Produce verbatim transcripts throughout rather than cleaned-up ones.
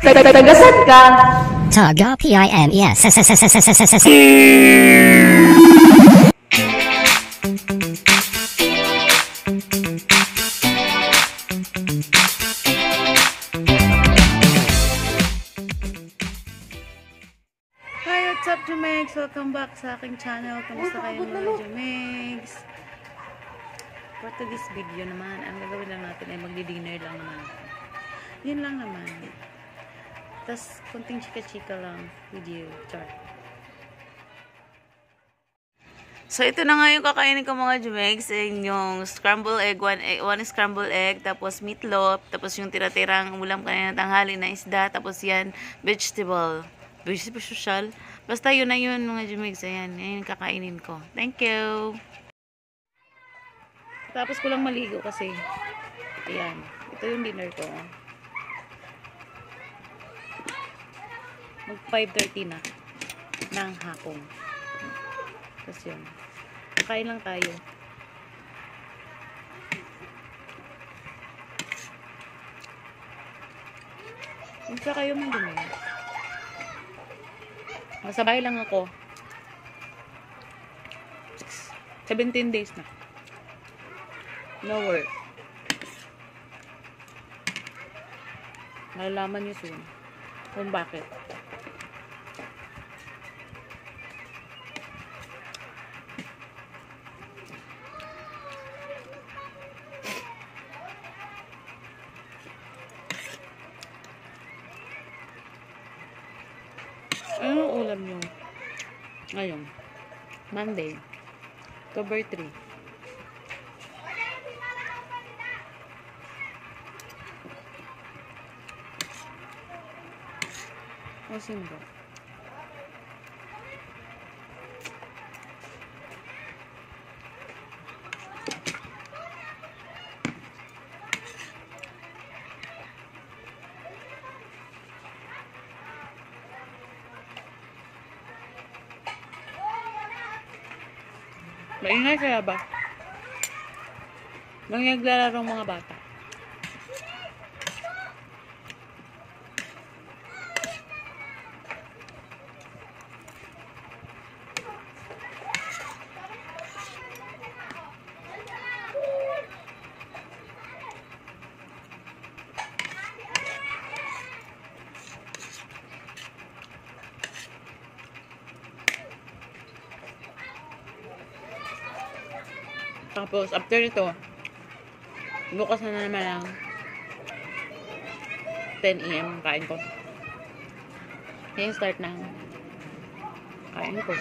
Tagasad ka. Taga P I M E S. Hi, what's up, Jumegs? Welcome back sa aking channel. Kamusta kayo mga Jumegs? For today's video naman, ang gagawin lang natin ay magdi-dinner lang naman. Yun lang naman. Tapos, konting chika-chika lang video. Char. So, ito na nga yung kakainin ko mga Jumegs. Yung scrambled egg, one, egg, one scrambled egg, tapos meatloaf, tapos yung tira-tirang ulam kanina tanghali na isda, tapos yan, vegetable. Vegetable social. Basta yun na yun mga Jumegs. Ayan, yan yung kakainin ko. Thank you! Tapos ko lang maligo kasi. Ayan. Ito yung dinner ko. Mag five thirty na ng hapon. Tapos yun. Kain lang tayo. Isa kayo man din eh. Masabay lang ako. seventeen days na. No work. Malalaman nyo soon kung bakit. Anong ulam nyo? Ngayon, Monday, October three. Asin ba? Maingay kaya ba? Nangyaglaro mga bata. Tapos, after ito, bukas na naman lang ten A M kain ko. Yan start ng kain ko.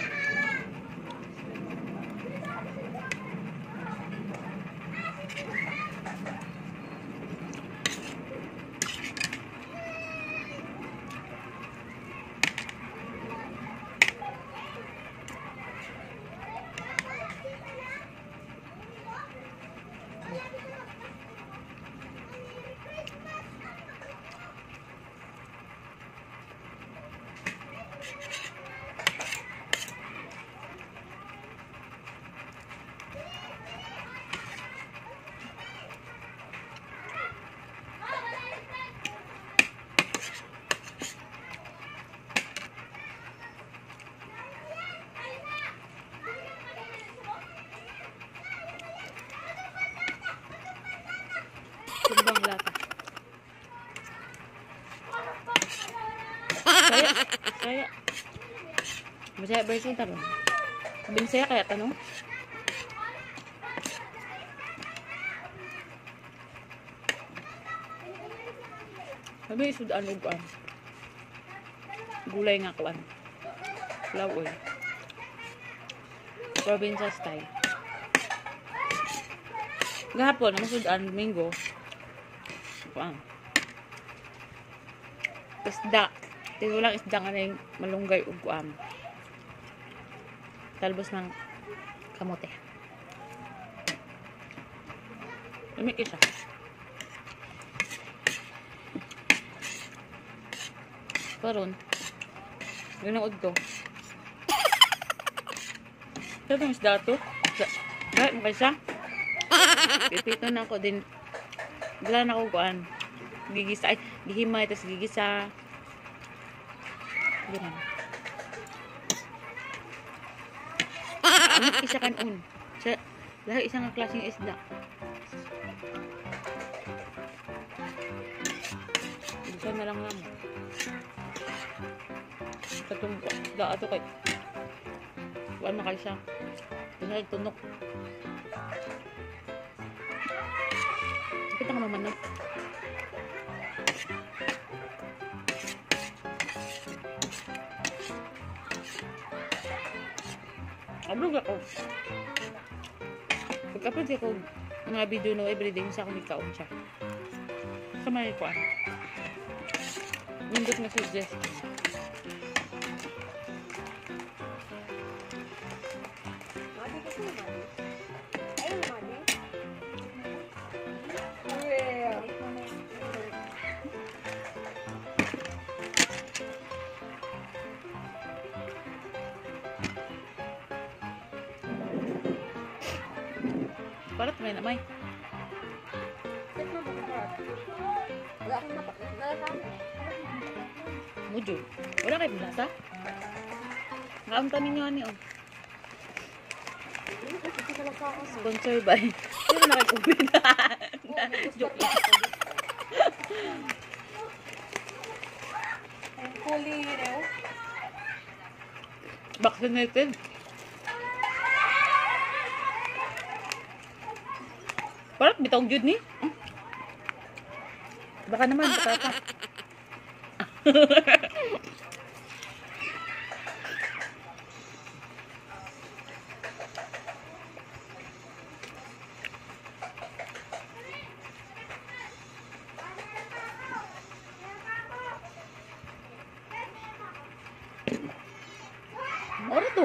Tumbang lata. Saya, saya. Masaya version taro. Sabihin saya kaya tanong. Sabi sudan og kuan. Gulay nga kuan. Lawoy. Provincial style. Gahapon, ang sudan mango. Kuan. Isda. Dito lang isda nga na yung malunggay ug kuan. Talbos ng kamote. Lami isa. Karon. Yun ang udto. Ito ang isda to. Kahit mo kaysa. Pipito na ako din. Wala na ako kuan. Gigisa. Ay, gihimay. Tapos gigisa. Ganun. Unik isa kan un. Sa lahat isang klaseng isda. Isa na lang lang. Katong isda ato kay. Wala na kayo siya. Doon tunok. Kita ka mamanok. Ablog ako. Pag-upload ako mga video no everyday sa akong ikaon siya. Sa may kuan. Nindot na suggest. Parat may na may. Mujo. Wala kayo binasa? Ngaunta ninyo ani oh. Sponsor by. Hindi na kayo ubin. Joke lang. Vaccinated. Parang bitong jud ni. Hmm? Baka naman baka ka. Ano to?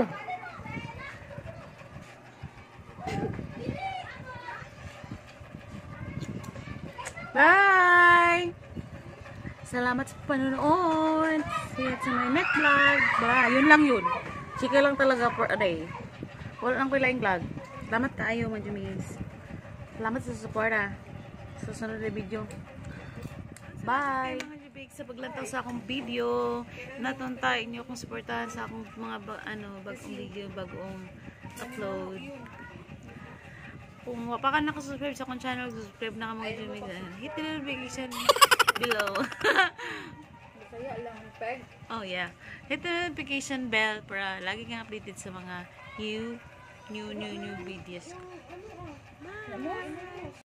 Bye! Salamat sa panonood. See you sa my next vlog. Bye! Yun lang yun. Chika lang talaga for a day. Wala lang pala yung vlog. Salamat kayo, Majumis. Salamat sa support ah. Sa sunod na video. Bye! Mga Jubig, sa paglantaw sa akong video. Natuntayin niyo kung supportahan sa akong mga ba ano, bagong video, bagong upload. Kung wapa ka nakasubscribe sa akong channel, subscribe na ka mga Jumig. Hit the notification below. Masaya lang, peg. Oh yeah. Hit the notification bell para lagi kang updated sa mga new, new, new, new videos. Bye!